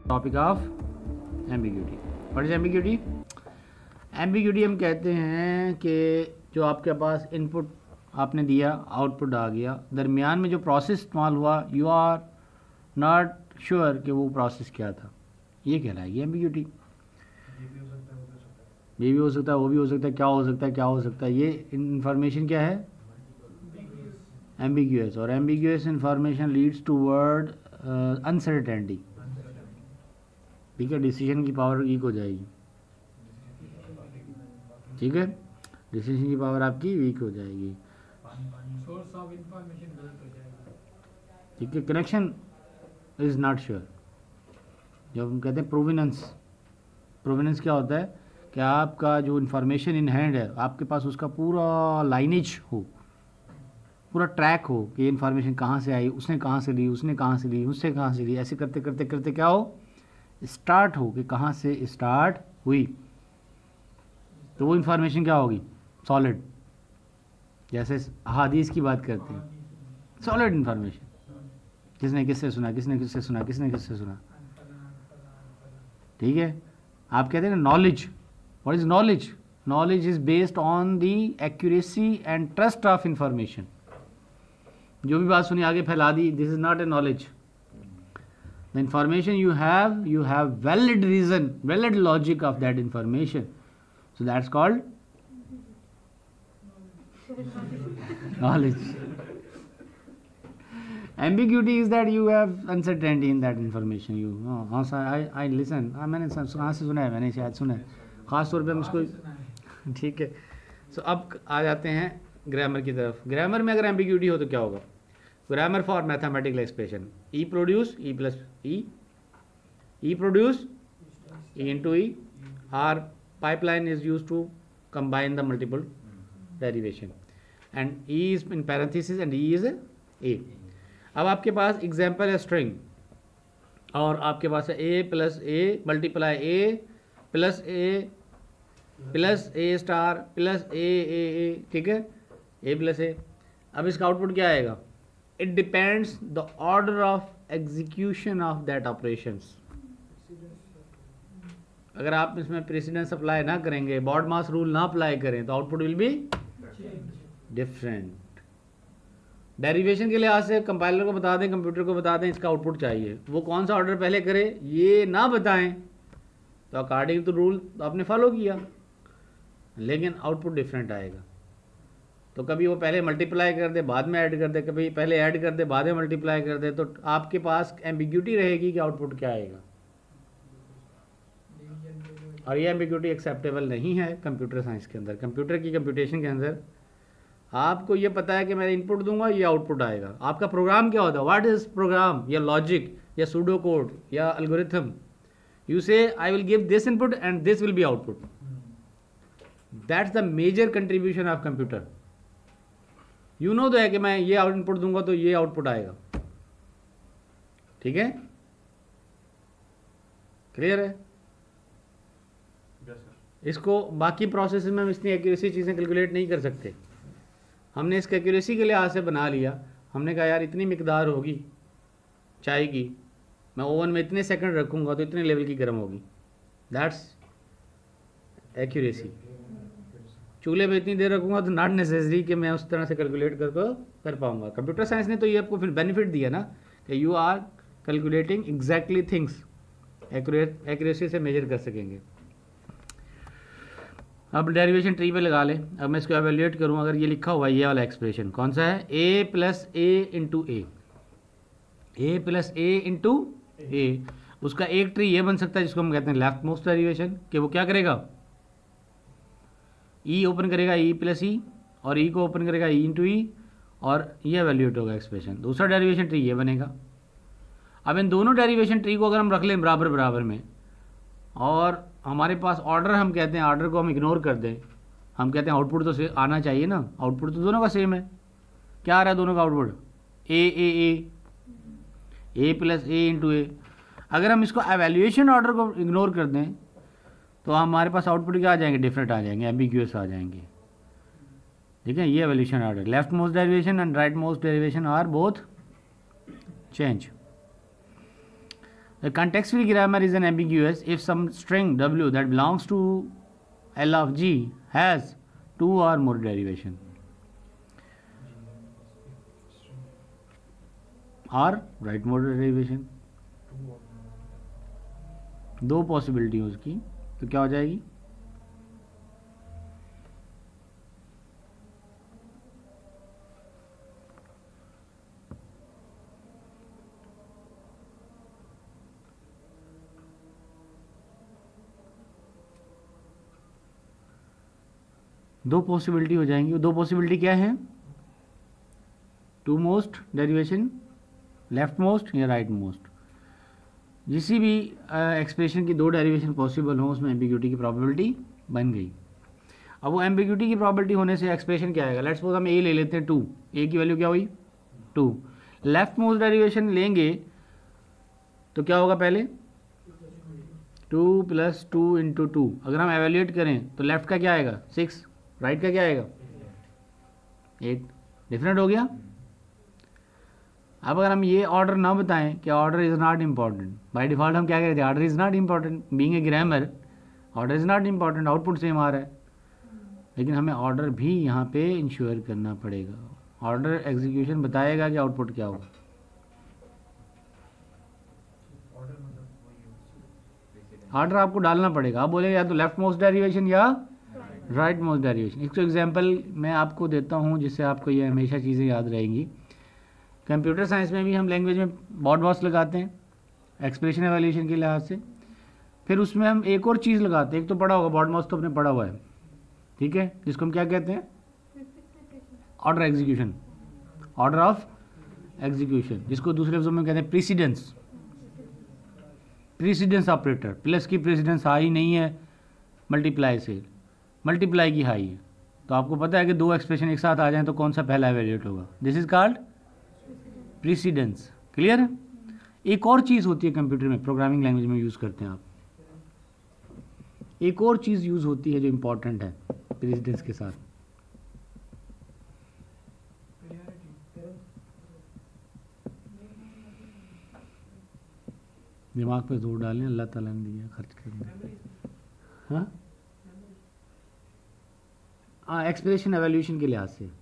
Topic of ambiguity. What is ambiguity? Ambiguity हम कहते हैं कि जो आपके पास इनपुट आपने दिया, आउटपुट आ गया, दरमियान में जो प्रोसेस इस्तेमाल हुआ, यू आर नॉट श्योर कि वो प्रोसेस क्या था, ये कहलाएगी एम्बिग्यूटी। ये भी हो सकता है, वो भी हो सकता है, क्या हो सकता है, क्या हो सकता है, ये इंफॉर्मेशन क्या है? एम्बिग्यूअस। और ambiguous information leads toward uncertainty. ठीक है, डिसीजन की पावर वीक हो जाएगी। ठीक है, डिसीजन की पावर आपकी वीक हो जाएगी। सोर्स ऑफ इंफॉर्मेशन गलत हो जाएगा। ठीक है, कनेक्शन इज नॉट श्योर। जब हम कहते हैं प्रोविनेंस, प्रोविनेंस क्या होता है कि आपका जो इन्फॉर्मेशन इन हैंड है, आपके पास उसका पूरा लाइनेज हो, पूरा ट्रैक हो कि ये इन्फॉर्मेशन कहाँ से आई, उसने कहाँ से ली, उसने कहाँ से ली, उससे कहाँ से ली, ऐसे करते करते करते क्या हो, स्टार्ट हो कि कहाँ से स्टार्ट हुई, तो वो इन्फॉर्मेशन क्या होगी? सॉलिड। जैसे हदीस की बात करते हैं, सॉलिड इन्फॉर्मेशन, किसने किससे सुना, किसने किससे सुना, किसने किससे सुना। ठीक है, आप कहते हैं ना knowledge. What is knowledge? Knowledge is based on the accuracy and trust of information. जो भी बात सुनी आगे फैला दी, this is not a knowledge. The information you have valid reason, valid logic of that information, so that's called knowledge. Ambiguity is that you have uncertainty in that information. You हाँ sir, I listen, मैंने कहाँ से सुना है, मैंने शायद सुना है, ख़ास तौर पे हम इसको। ठीक है, सो अब आ जाते हैं ग्रामर की तरफ। ग्रामर में अगर एम्बिग्यूटी हो तो क्या होगा? Grammar for mathematical expression, E produce E plus E produce E into E, are pipeline is use to combine the multiple derivation, and E is in parenthesis and E is a. अब आपके पास example है string, और आपके पास है a plus a multiply a plus a star plus a. ठीक है, a plus ए। अब इसका आउटपुट क्या आएगा? It depends the order of execution of that operations. अगर आप इसमें प्रेसिडेंस अप्लाई ना करेंगे, बॉड मास रूल ना अप्लाई करें, तो output will be different. Derivation के लिहाज से कंपाइलर को बता दें, कंप्यूटर को बता दें इसका आउटपुट चाहिए, वो कौन सा ऑर्डर पहले करे ये ना बताएं, तो अकॉर्डिंग टू रूल तो आपने फॉलो किया, लेकिन आउटपुट डिफरेंट आएगा। तो कभी वो पहले मल्टीप्लाई कर दे बाद में ऐड कर दे, कभी पहले ऐड कर दे बाद में मल्टीप्लाई कर दे, तो आपके पास एम्बिग्यूटी रहेगी कि आउटपुट क्या आएगा। और ये एम्बिग्यूटी एक्सेप्टेबल नहीं है कंप्यूटर साइंस के अंदर। कंप्यूटर की कंप्यूटेशन के अंदर आपको ये पता है कि मैं इनपुट दूंगा ये आउटपुट आएगा। आपका प्रोग्राम क्या होता है? व्हाट इज प्रोग्राम, या लॉजिक, या सूडो कोड, या algorithm? You say I will give this input and this will be output. That's the major contribution of computer. You know तो है कि मैं ये इनपुट दूंगा तो ये आउटपुट आएगा। ठीक है, क्लियर है? इसको बाकी प्रोसेस में हम इतनी एक्यूरेसी चीज़ें कैलकुलेट नहीं कर सकते। हमने इसके एक्यूरेसी के लिहाज से बना लिया, हमने कहा यार इतनी मिकदार होगी चाय की, मैं ओवन में इतने सेकंड रखूँगा तो इतने लेवल की गर्म होगी, दैट्स एक्यूरेसी। चूल्हे पे इतनी देर रखूँगा तो नॉट नेसेसरी कि मैं उस तरह से कैलकुलेट कर पाऊँगा। कंप्यूटर साइंस ने तो ये आपको फिर बेनिफिट दिया ना कि you are calculating exactly things, accuracy से मेजर कर सकेंगे। अब डेरिवेशन ट्री पे लगा ले। अब मैं इसको एवेल्यूएट करूँ, अगर ये लिखा हुआ है ये वाला एक्सप्रेशन कौन सा है? A plus a into a plus a into a. उसका एक ट्री ये बन सकता है जिसको हम कहते हैं लेफ्ट मोस्ट डेरिवेशन, कि वो क्या करेगा? ई ओपन करेगा ई प्लस ई, और ई को ओपन करेगा ई इंटू ई, और ये एवेल्यूएट होगा एक्सप्रेशन। दूसरा डेरिवेशन ट्री ये बनेगा। अब इन दोनों डेरिवेशन ट्री को अगर हम रख लें बराबर बराबर में, और हमारे पास ऑर्डर, हम कहते हैं ऑर्डर को हम इग्नोर कर दें, हम कहते हैं आउटपुट तो आना चाहिए ना, आउटपुट तो दोनों का सेम है। क्या आ रहा है दोनों का output? A plus a into a. अगर हम इसको एवेल्यूएशन ऑर्डर को इग्नोर कर दें तो हमारे पास आउटपुट क्या आ जाएंगे? डिफरेंट आ जाएंगे, एम्बिग्यूअस आ जाएंगे। ठीक है, ये evolution order, left most derivation and right most derivation are both change. The context-free grammar is an ambiguous if some string w that belongs to L of G has 2 or more derivation. और right most derivation, दो possibility है उसकी, तो क्या हो जाएगी? दो possibility हो जाएंगी. दो पॉसिबिलिटी क्या है? Two most derivation, left most या राइट मोस्ट. जिसी भी एक्सप्रेशन की दो डेरिवेशन पॉसिबल हो उसमें एम्बिग्यूटी की प्रोबेबिलिटी बन गई. अब वो एम्बिग्यूटी की प्रोबेबिलिटी होने से एक्सप्रेशन क्या आएगा? लेट्स सपोज हम ए ले लेते हैं 2, ए की वैल्यू क्या हुई? 2. लेफ्ट मोस्ट डेरिवेशन लेंगे तो क्या होगा? पहले 2 + 2 × 2. अगर हम एवेल्यूएट करें तो लेफ्ट का क्या आएगा? 6, राइट का क्या आएगा? 8. डिफरेंट हो गया. अब अगर हम ये ऑर्डर ना बताएं कि order is not important, by default हम क्या कहते हैं? Order is not important. Being a grammar order is not important, output same आ रहा है. लेकिन हमें ऑर्डर भी यहाँ पे इंश्योर करना पड़ेगा. ऑर्डर एग्जीक्यूशन बताएगा कि आउटपुट क्या होगा. ऑर्डर आपको डालना पड़ेगा. आप बोलेगा या तो लेफ्ट मोस्ट डेरिवेशन या राइट मोस्ट डेरिवेशन. एक एग्जाम्पल मैं आपको देता हूँ जिससे आपको ये हमेशा चीज़ें याद रहेंगी. कंप्यूटर साइंस में भी हम लैंग्वेज में बॉड-मॉस लगाते हैं एक्सप्रेशन एवेल्यूशन के लिहाज से. फिर उसमें हम एक और चीज़ लगाते हैं. एक तो पढ़ा होगा, बॉड-मॉस तो आपने पढ़ा हुआ है, ठीक है, जिसको हम क्या कहते हैं? Order execution, order of execution, जिसको दूसरे लफ्ज़ों में कहते हैं प्रीसीडेंस. Precedence operator. प्लस की प्रीसीडेंस हाई नहीं है मल्टीप्लाई से, मल्टीप्लाई की हाई है. तो आपको पता है कि दो एक्सप्रेशन एक साथ आ जाएं तो कौन सा पहला एवेल्यूएट होगा? This is called precedence. Clear है? एक और चीज़ होती है कंप्यूटर में, प्रोग्रामिंग लैंग्वेज में यूज़ करते हैं आप. एक और चीज़ यूज़ होती है जो इम्पोर्टेंट है प्रीसीडेंस के साथ. दिमाग पे जोर डालें, अल्लाह ताला ने दिया खर्च करने. हाँ, एक्सप्रेशन एवेल्यूशन के लिहाज से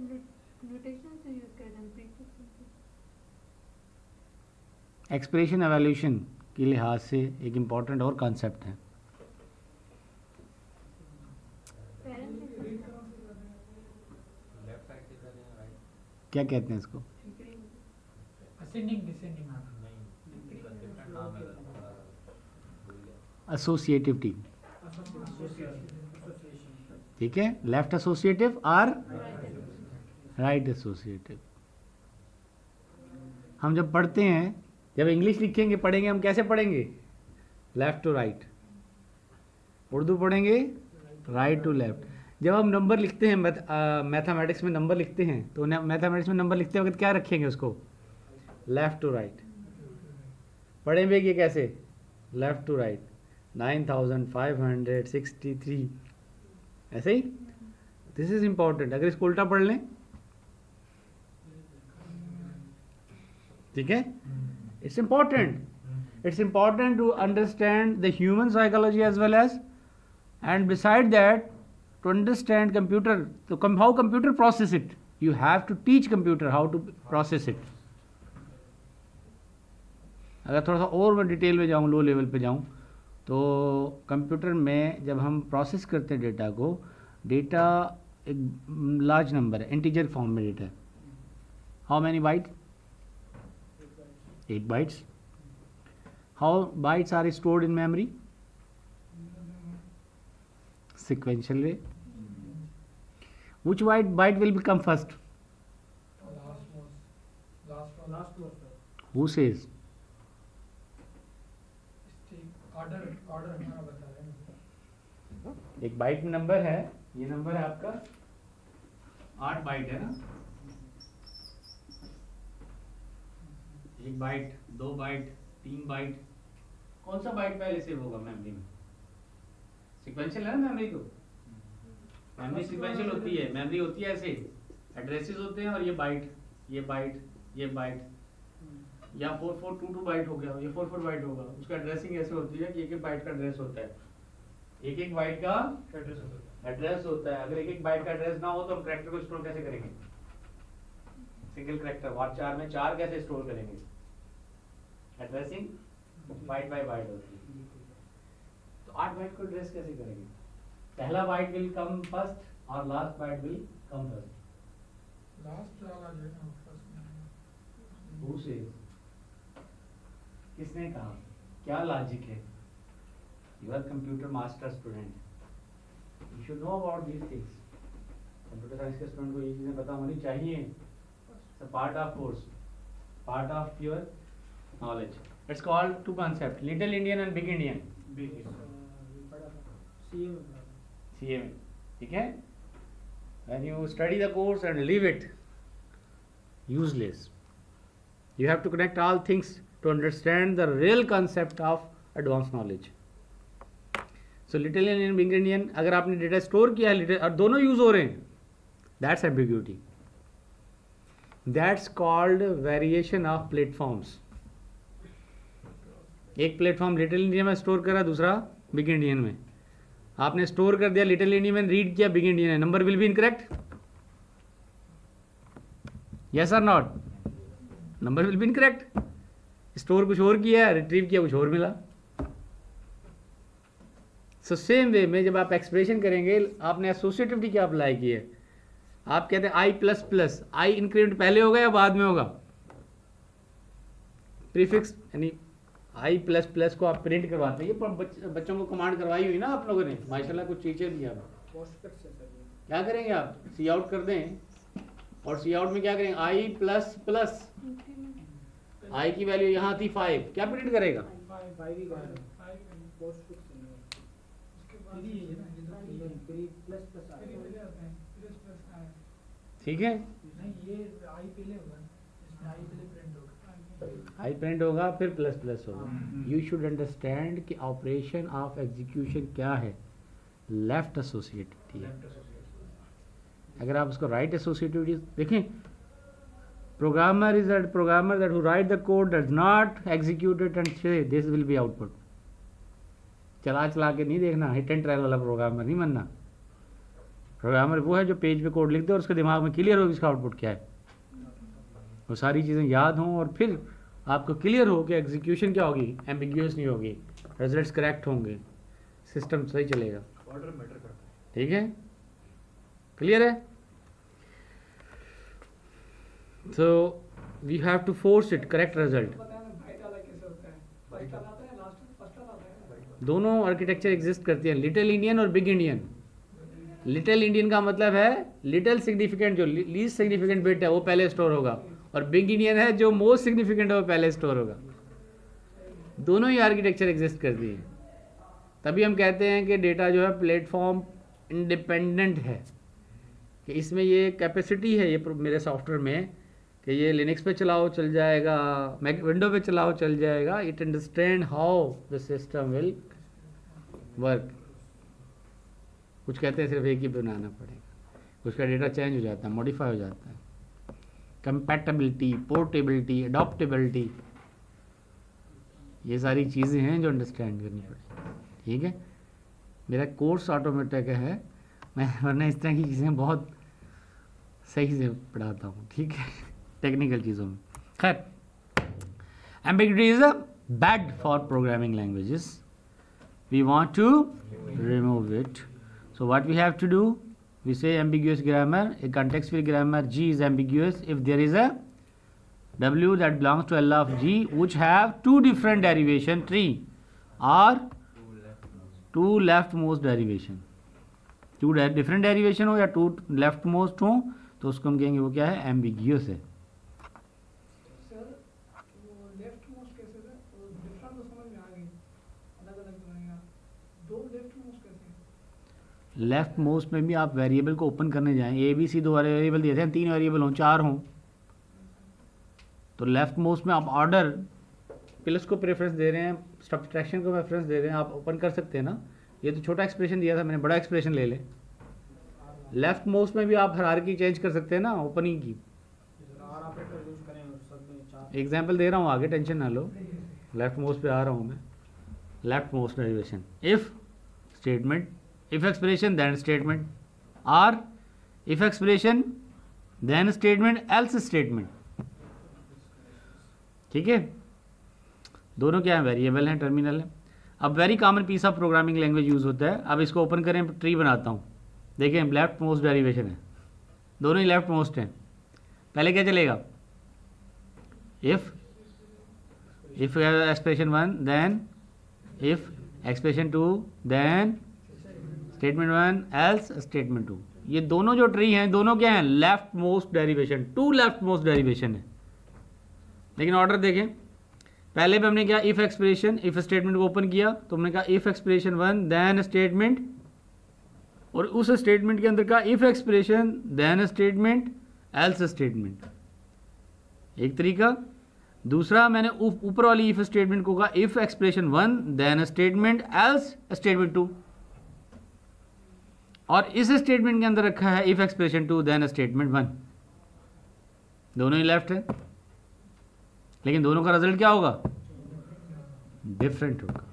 एक्सप्रेशन एवेल्यूशन के लिहाज से एक इम्पॉर्टेंट और कॉन्सेप्ट है. क्या कहते हैं इसको? एसोसिएटिविटी. ठीक है, लेफ्ट एसोसिएटिव और राइट एसोसिएटिव. हम जब पढ़ते हैं, जब इंग्लिश लिखेंगे पढ़ेंगे, हम कैसे पढ़ेंगे? Left to right. उर्दू पढ़ेंगे राइट टू लेफ्ट. जब हम नंबर लिखते हैं मैथमेटिक्स में नंबर लिखते हैं तो मैथमेटिक्स में नंबर लिखते वक्त क्या रखेंगे उसको? Left to right. पढ़ेंगे कि कैसे? Left to right. 9563 ऐसे ही. This is important. अगर इसको उल्टा पढ़ लें, ठीक है, it's important to understand the human psychology as well as, and beside that to understand computer, so how computer process it. You have to teach computer how to process it. अगर थोड़ा सा और मैं डिटेल में जाऊँ, low level पे जाऊँ, तो कंप्यूटर में जब हम प्रोसेस करते हैं डेटा को, डेटा एक लार्ज नंबर है, इंटीजर फॉर्म में डेटा है. How many byte? 8 bytes. How bytes are stored in memory? Sequential way. Which byte will become first? Last was. Who says? Order हमारा बता रहे हैं. एक बाइट में नंबर है, ये नंबर है आपका 8 बाइट है ना. 1 बाइट, 2 बाइट, 3 बाइट. कौन सा बाइट पहले सेव होगा मेमोरी में? सीक्वेंशियल है ना मेमोरी को. मेमोरी सीक्वेंशियल होती है, मेमोरी होती है ऐसे, एड्रेसेस होते हैं और ये बाइट, ये बाइट, ये बाइट. या 4422 बाइट हो गया, ये 44 बाइट होगा, उसका एड्रेसिंग ऐसे होती है कि एक एक बाइट का एड्रेस होता है, एक एक बाइट का एड्रेस होता है। अगर एक एक बाइट का एड्रेस ना हो तो हम कैरेक्टर को स्टोर कैसे करेंगे? सिंगल कैरेक्टर वार4 में 4 कैसे स्टोर करेंगे? एड्रेसिंग बाइट बाय बाइट होती है। तो 8 बाइट को एड्रेस कैसे करेंगे? पहला बाइट विल कम फर्स्ट और last byte will come first. Last वाला जो है ना फर्स्ट में। Who says? किसने कहा? क्या लॉजिक है? You are computer master student. You should know about these things. Computer science के स्टूडेंट को ये चीजें पता होनी चाहिए। It's a part of course, part of your knowledge. It's called two concepts: Little Indian and Big Indian. CA में, ठीक है? When you study the course and leave it, useless. You have to connect all things to understand the real concept of advanced knowledge. So little Indian, big Indian, अगर आपने data store किया है और दोनों use हो रहे हैं, that's ambiguity. That's called variation of platforms. एक प्लेटफॉर्म लिटिल इंडियन में स्टोर करा, दूसरा बिग इंडियन में। आपने स्टोर कर दिया लिटिल इंडियन में, रीड किया बिग इंडियन है, number will be incorrect? Yes और not? Number will be incorrect. Store कुछ और किया, रिट्रीव किया कुछ और मिला। सो सेम वे में जब आप एक्सप्रेशन करेंगे, आपने एसोसिएटिविटी क्या अप्लाई की है? आप कहते हैं i plus plus, i increment पहले होगा या बाद में होगा? प्रीफिक्स यानी आई प्लस प्लस को आप प्रिंट करवाते हैं, ये बच्चों को कमांड करवाई हुई ना आप लोगों ने, माशाल्लाह कुछ टीचर दिया। क्या करेंगे आप? सी आउट कर दें, और सी आउट में क्या करेंगे? आई प्लस प्लस, आई की वैल्यू यहाँ थी 5, क्या प्रिंट करेगा? ठीक है, आई प्रिंट होगा फिर प्लस प्लस होगा। यू शुड अंडरस्टैंड कि ऑपरेशन ऑफ एग्जीक्यूशन क्या है, लेफ्ट एसोसिएटिविटी है। अगर आप उसको राइट एसोसिएटिविटी देखें, programmer is a programmer that who write the code does not execute it and say this will be output. चला चला के नहीं देखना, हिट एंड ट्रायल वाला प्रोग्रामर नहीं बनना। प्रोग्रामर वो है जो पेज पे कोड लिख दे और उसके दिमाग में क्लियर हो इसका आउटपुट क्या है, वो सारी चीज़ें याद हों और फिर आपको क्लियर हो कि एग्जीक्यूशन क्या होगी, एम्बिग्यूअस नहीं होगी, रिजल्ट्स करेक्ट होंगे, सिस्टम सही चलेगा। ऑर्डर मैटर करता है। ठीक है, क्लियर है? So we have to force it correct result. दोनों आर्किटेक्चर एग्जिस्ट करती हैं, लिटिल इंडियन और बिग इंडियन। लिटिल इंडियन का मतलब है लिटिल सिग्निफिकेंट, जो लीस्ट सिग्निफिकेंट बिट है वो पहले स्टोर होगा, और बिग इंडियन है जो मोस्ट सिग्निफिकेंट है वो पहले स्टोर होगा। दोनों ही आर्किटेक्चर एग्जिस्ट करती है। तभी हम कहते हैं कि डेटा जो है प्लेटफॉर्म इंडिपेंडेंट है, कि इसमें ये कैपेसिटी है ये मेरे सॉफ्टवेयर में कि ये लिनक्स पे चलाओ चल जाएगा, विंडो पे चलाओ चल जाएगा। It understand how the system will work. कुछ कहते हैं सिर्फ एक ही बनाना पड़ेगा, कुछ का डेटा चेंज हो जाता है, मॉडिफाई हो जाता है। कंपैटिबिलिटी, पोर्टेबिलिटी, अडॉप्टेबिलिटी, ये सारी चीज़ें हैं जो अंडरस्टैंड करनी पड़ेगी। ठीक है, मेरा कोर्स ऑटोमेटिक है, मैं वरना इस तरह की चीज़ें बहुत सही से पढ़ाता हूँ। ठीक है, टेक्निकल चीज़ों में। खैर, ambiguity is a bad for programming languages, we want to remove it. So what we have to do? We say ambiguous grammar, a context free grammar G is ambiguous if there is a W that belongs to L of G which have two different derivation tree or two leftmost derivation। two different derivation हो या two leftmost हो तो उसको हम कहेंगे वो क्या है, ambiguous है। लेफ्ट मोस्ट में भी आप वेरिएबल को ओपन करने जाएं, ए बी सी 2 वेरिएबल दिए थे, 3 वेरिएबल हों, 4 हों, तो लेफ्ट मोस्ट में आप ऑर्डर प्लस को प्रेफरेंस दे रहे हैं, सब्ट्रैक्शन को प्रेफरेंस दे रहे हैं, आप ओपन कर सकते हैं ना। ये तो छोटा एक्सप्रेशन दिया था मैंने, बड़ा एक्सप्रेशन ले ले। लेफ्ट मोस्ट में भी आप हायरार्की चेंज कर सकते हैं ना ओपनिंग की। एग्जाम्पल दे रहा हूँ आगे, टेंशन ना लो, लेफ्ट मोस्ट पे आ रहा हूँ मैं। Left most derivation, if statement, if expression then statement, or if expression then statement else statement. ठीक है, दोनों क्या है, वेरिएबल हैं, टर्मिनल है। अब very common piece of programming language use होता है। अब इसको ओपन करें, ट्री बनाता हूँ, देखें लेफ्ट मोस्ट डेरिवेशन है, दोनों ही लेफ्ट मोस्ट हैं। पहले क्या चलेगा, if expression 1 then if expression 2 then statement 1 else statement 2। ये दोनों जो ट्री हैं दोनों क्या हैं, left most derivation, two left most derivation है। लेकिन ऑर्डर देखें, पहले पे हमने क्या, इफ एक्सप्रेशन, इफ स्टेटमेंट को ओपन किया तो हमने कहा इफ एक्सप्रेशन 1 देन स्टेटमेंट, और उस स्टेटमेंट के अंदर का if expression then statement else statement, एक तरीका। दूसरा मैंने ऊपर वाली इफ स्टेटमेंट को कहा if expression 1 then statement else statement 2, और इस स्टेटमेंट के अंदर रखा है इफ एक्सप्रेशन 2 देन स्टेटमेंट 1। दोनों ही लेफ्ट है, लेकिन दोनों का रिजल्ट क्या होगा, डिफरेंट होगा।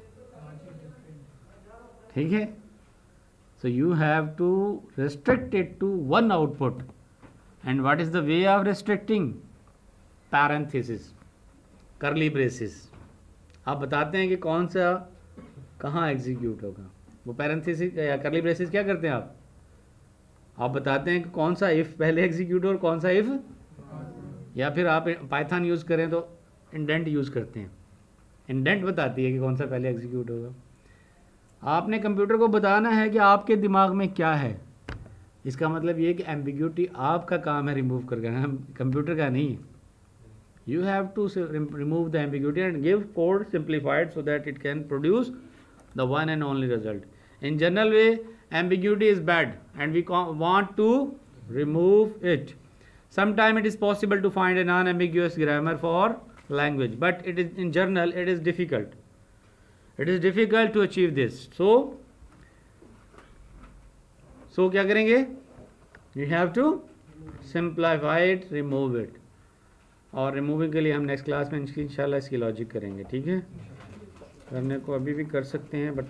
ठीक है, so you have to restrict it to one output, and what is the way of restricting, parenthesis, curly braces। आप बताते हैं कि कौन सा कहाँ एग्जीक्यूट होगा, वो पैरेंथेसिस या कर्ली ब्रेसेस क्या करते हैं आप बताते हैं कि कौन सा इफ पहले एग्जीक्यूट हो और कौन सा इफ, या फिर आप पाइथन यूज़ करें तो इंडेंट यूज़ करते हैं, इंडेंट बताती है कि कौन सा पहले एग्जीक्यूट होगा। आपने कंप्यूटर को बताना है कि आपके दिमाग में क्या है, इसका मतलब ये कि एम्बिग्यूटी आपका काम है रिमूव करना, कंप्यूटर का नहीं है। You have to remove the ambiguity and give code simplified so that it can produce the one and only result. In general way, ambiguity is bad and we want to remove it. Sometime it is possible to find a non-ambiguous grammar for language, but it is in general it is difficult. It is difficult to achieve this. So क्या करेंगे? You have to simplify it, remove it. और removing के लिए हम next class में इंशाल्लाह इसकी logic करेंगे। ठीक है, करने को अभी भी कर सकते हैं बट